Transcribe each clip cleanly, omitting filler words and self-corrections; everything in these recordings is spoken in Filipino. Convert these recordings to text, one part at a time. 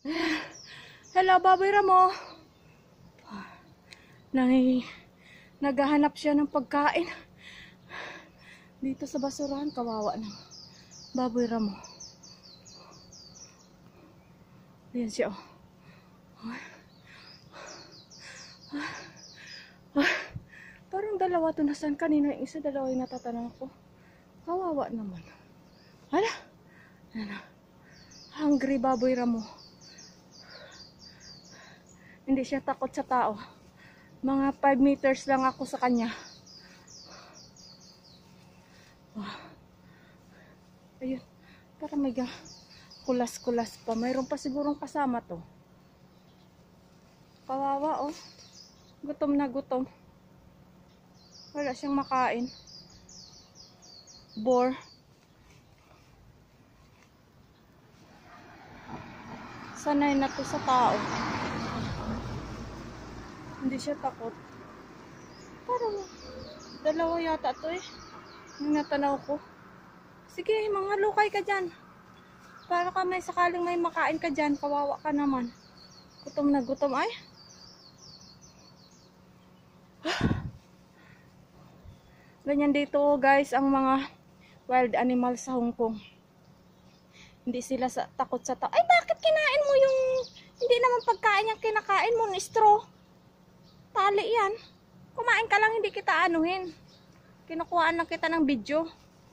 Hello, Baboy Ramo. Naghahanap siya ng pagkain. Dito sa basurahan, kawawa na. Baboy Ramo. Ayan siya, oh. Parang dalawa to. Nasaan kanina yung isa? Dalawa yung natatanong ko. Kawawa naman. Hala? Ano? Hungry Baboy Ramo. Hindi siya takot sa tao. Mga 5 meters lang ako sa kanya. Ayun. Parang may kulas-kulas pa. Mayroon pa sigurong kasama to. Kawawa, oh. Gutom na gutom. Wala siyang makain. Bore. Sanay na to sa tao. Hindi siya takot. Parang dalawa yata to eh. Yung natanaw ko. Sige, mga lukay ka dyan. Para ka may sakaling may makain ka dyan. Kawawa ka naman. Gutom na gutom ay. Ganyan dito guys ang mga wild animals sa Hong Kong. Hindi sila takot sa tao. Ay, bakit kinain mo yung hindi naman pagkain yung kinakain mo ng straw? Tali yan. Kumain ka lang, hindi kita anuhin. Kinukuhaan lang kita ng video.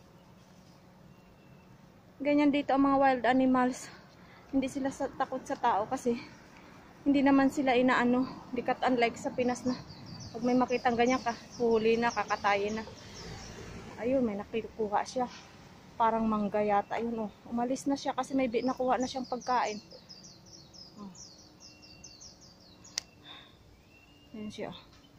Ganyan dito ang mga wild animals. Hindi sila takot sa tao kasi hindi naman sila inaano. Hindi kat unlike sa Pinas na pag may makitang ganyan ka, huli na, kakatayin na. Ayun, may nakuha siya. Parang mangga yata yun, oh. Umalis na siya kasi may nakuha na siyang pagkain. Oh. Ayan siya.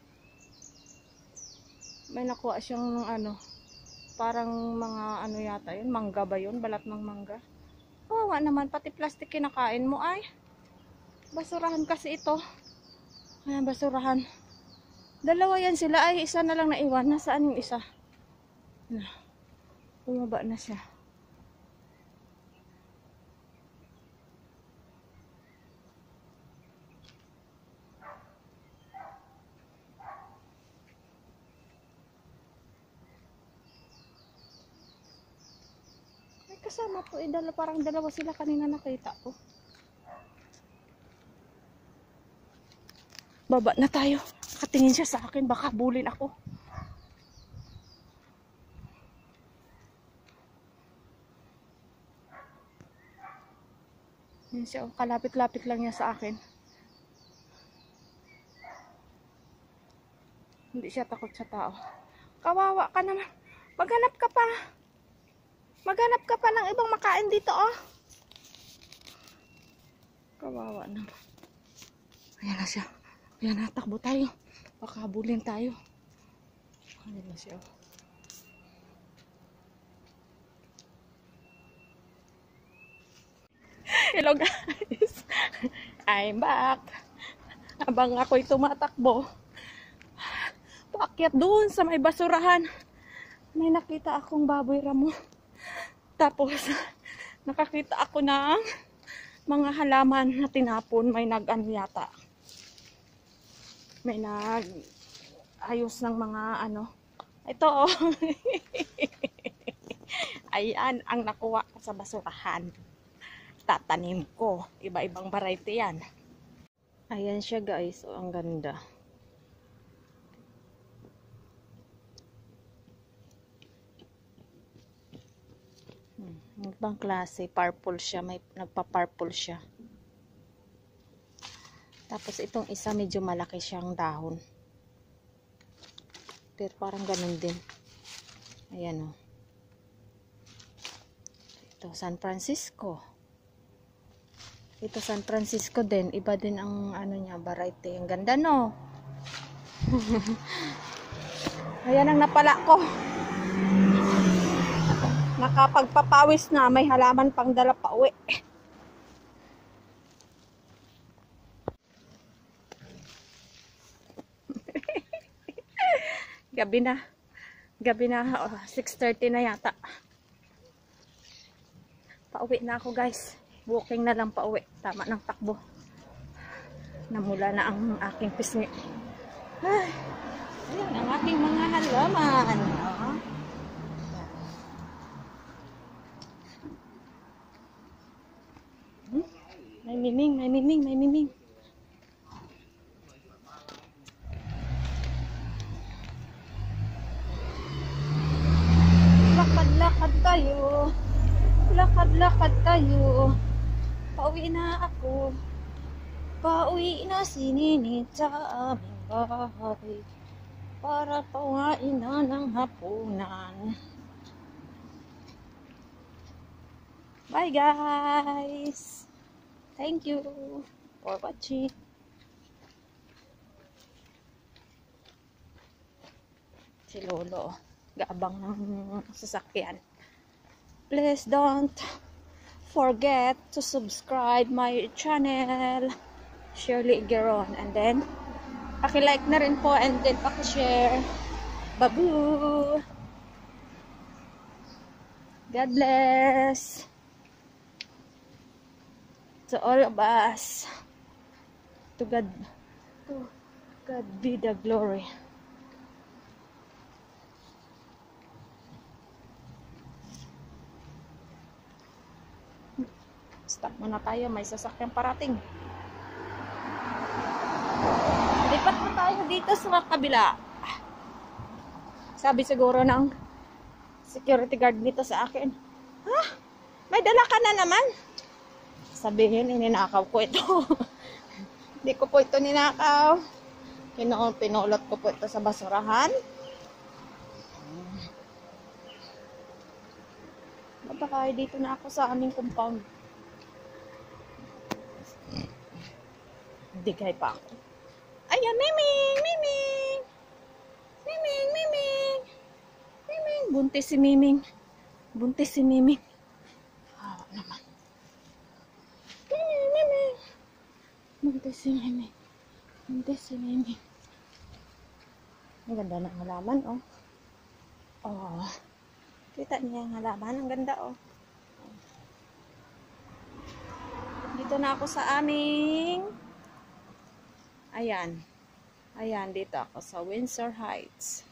May nakuha siyang ano, parang mga ano yata yun, mangga ba yun? Balat ng mangga. Kawawa naman, pati plastic kinakain mo ay. Basurahan kasi ito. Ayan, basurahan. Dalawa yan sila ay, isa na lang naiwan. Nasaan yung isa? Bumaba na siya. May kasama po eh, parang dalawa sila kanina nakita ko. Baba na tayo. Nakatingin siya sa akin, baka bulin ako. Yan siya, kalapit-lapit lang niya sa akin. Hindi siya takot sa tao. Kawawa ka naman. Maghanap ka pa. Maghanap ka pa ng ibang makain dito, oh. Kawawa naman. Ayan na siya. Ayan na, takbo tayo. Baka habulin tayo. Ayan na siya, oh. Hello guys, I'm back. Habang ako'y tumatakbo, paakyat doon sa may basurahan, may nakita akong Baboy Ramo. Tapos nakakita ako ng mga halaman na tinapon. May nag-ano yata, may nag-ayos ng mga ano. Ito oh. Ayan ang nakuha ko sa basurahan. Tatanim ko. Iba-ibang variety yan. Ayan siya guys. Oh, ang ganda. Ibang klase. Purple siya. May nagpa-purple siya. Tapos itong isa medyo malaki siyang dahon. Pero parang ganun din. Ayan o. Ito San Francisco. Ito San Francisco din. Iba din ang ano niya, variety. Ang ganda no. Ayan ang napala ko. Nakapagpapawis na. May halaman pang dala pa uwi. Gabi na. Gabi na. Oh, 6:30 na yata. Pauwi na ako guys. Walking na lang pa uwi. Tama ng takbo. Namula na ang aking pisngi. Ay, ayan ang aking mga halaman. Oh. May miming, may miming, may miming. Lakad-lakad tayo. Lakad-lakad tayo. Pauwi na ako. Pauwi na si Ninit sa aming bahay. Para pawain na ng hapunan. Bye guys! Thank you for watching. Si Lolo, gaabang ng sasakyan. Please don't forget to subscribe my channel, Shirley Geron. And then, paki-like na rin po and then paki-share. Babu! God bless! To all of us. To God be the glory. Stop muna tayo, may sasakyang parating. Lipat na tayo dito sa kabila. Sabi siguro ng security guard dito sa akin, ha? May dala ka na naman? Sabihin, ininakaw ko ito. Hindi ko po ito ninakaw. Pinulot ko po ito sa basurahan. Baka dito na ako sa aming compound. Digay pa ako. Ayan, Miming! Miming! Miming! Miming! Miming! Buntis si Miming. Buntis si Miming. Hawa naman. Miming! Miming! Buntis si Miming. Buntis si Miming. Ang ganda ng halaman, oh. Oh. Kita niya ang halaman. Ang ganda, oh. Dito na ako sa aming... Ayan. Ayan, dito ako sa Windsor Heights.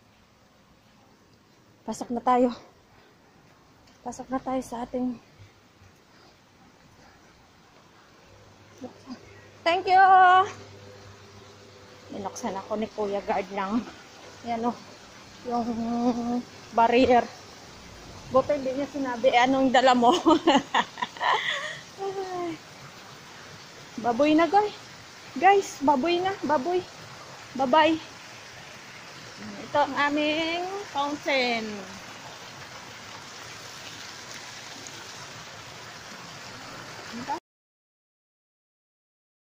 Pasok na tayo. Pasok na tayo sa ating... Thank you! Binuksan ako ni Kuya Guard ng yan o, yung barrier. Buti hindi niya sinabi, anong dala mo? Baboy na, guys. Guys, baboy na, baboy. Bye-bye. Ito ang aming fountain.